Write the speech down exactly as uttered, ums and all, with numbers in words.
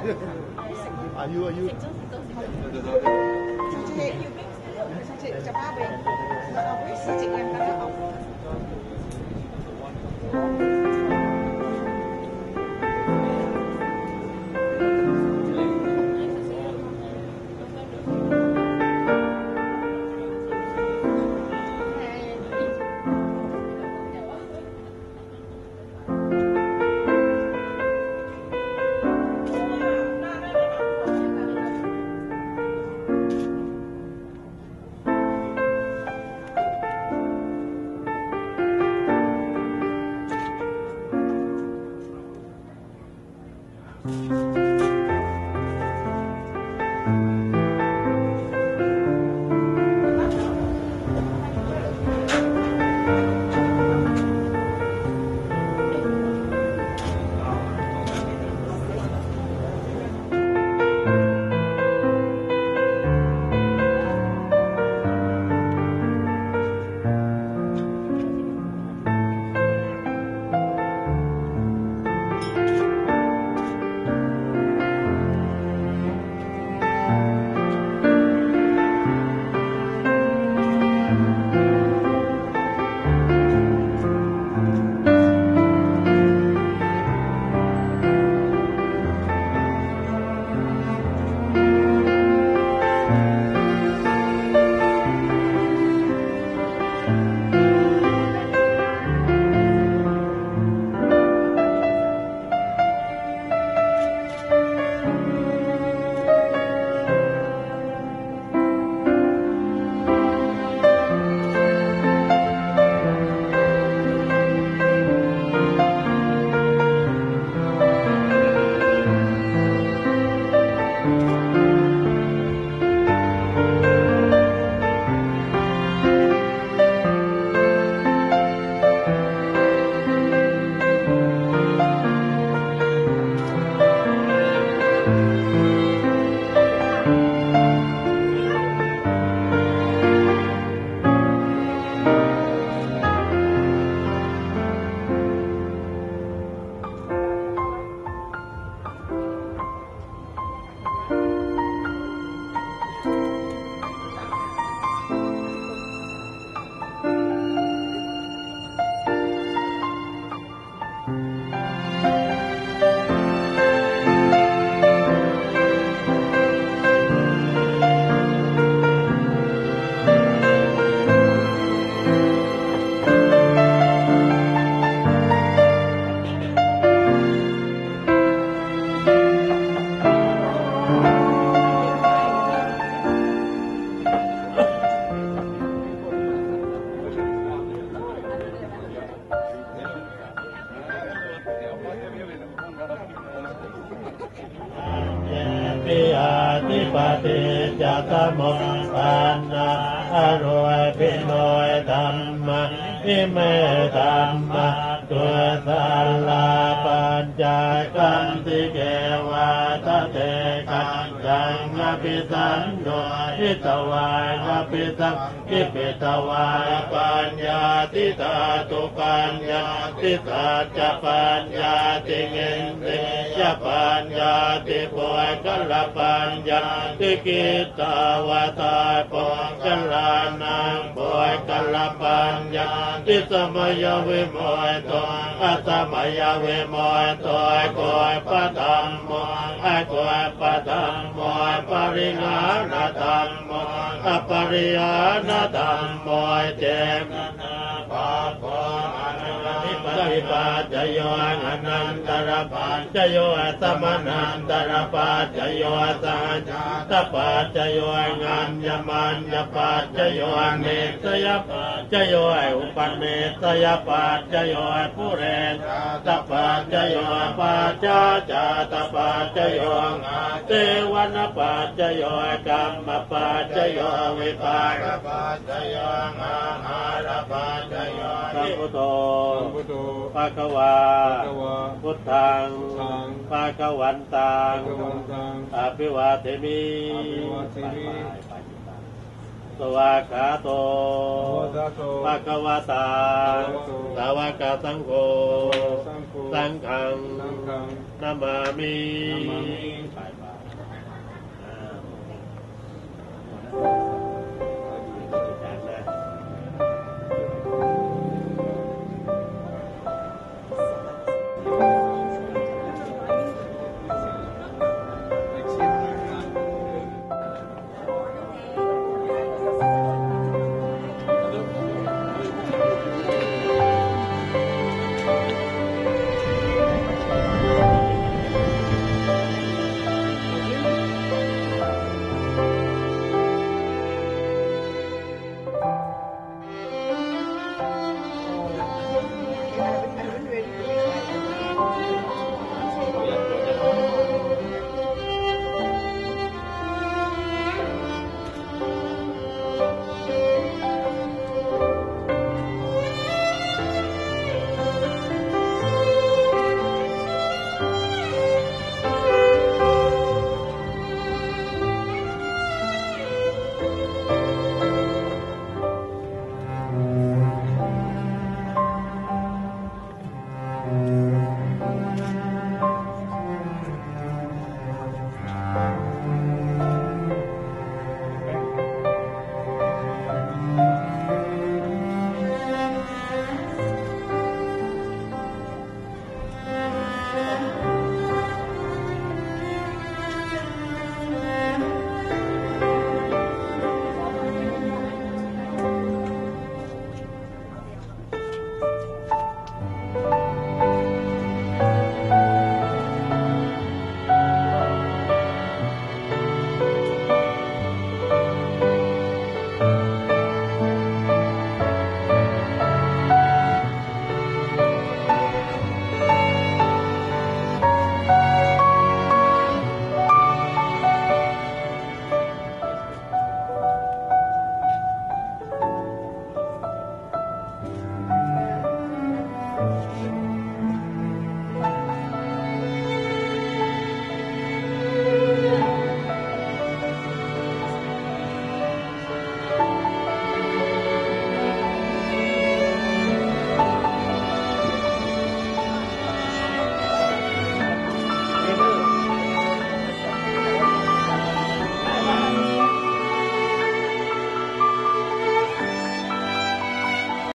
อายุอายุจะบ้าไปเราเอาไปสิจิกันแล้วเอาปิอาติปติจักโมปันนาอรวยพิโนยธรรมะอิเมธรรมะตัวสัลลาปัญจกันติเกวะตะเตกันยังอภิสันโนอิตวายอภิสังกิปิตวายปัญญาติตาตุปัญญาติสัจจปัญญาติเงินติยปัญญาติปวยกัลปัญญาติกิตาวตาปองกัลานังปวยกัลปัญญาติสมัยวิโมยตัวอัตมยวิโมยตัวกวยปะตัมโมไอกวยปะตัมโมปริหานธรรมโมอปริหานธรรมโมเจมนาปะโพอนันติปฏิปัจจโยอนันตรปัจจโยสัมนันตรปัจจโยสัจจปัจจโยงัญญมัญญปัจจโยเนสยปัจจโยอุปเนสยปัจจโยปุเรตปัจจโยปัจจจตปัจจโยเทวนปัจจโยกรรมปัจจโยวิปากปัจจโยอาหารปัจจโยสัพพุโตภะคะวาพุทธังภะคะวันตังอภิวาเทมิสวากขาโตภะคะวะตาสาวกสังโฆสังฆังนามามิไปไป